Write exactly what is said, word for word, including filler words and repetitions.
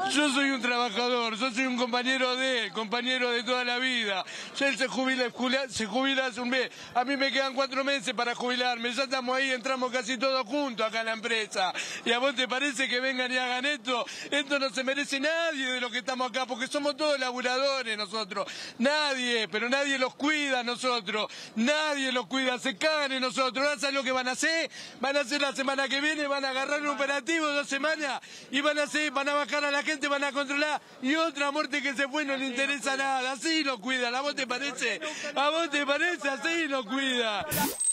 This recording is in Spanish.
Yo soy un trabajador, yo soy un compañero de él, compañero de toda la vida. Él se jubila, se jubila hace un mes. A mí me quedan cuatro meses para jubilarme. Ya estamos ahí, entramos casi todos juntos acá en la empresa. ¿Y a vos te parece que vengan y hagan esto? Esto no se merece nadie de los que estamos acá, porque somos todos laburadores nosotros. Nadie, pero nadie los cuida a nosotros. Nadie los cuida, se cagan en nosotros. ¿Ahora sabes lo que van a hacer? Van a hacer la semana que viene, van a agarrar un operativo dos semanas y van a hacer, van a bajar a la gente, van a controlar. Y otra muerte que se fue no le interesa nada. Así lo cuidan. ¿A vos te parece? ¿A vos te parece? Así lo cuida.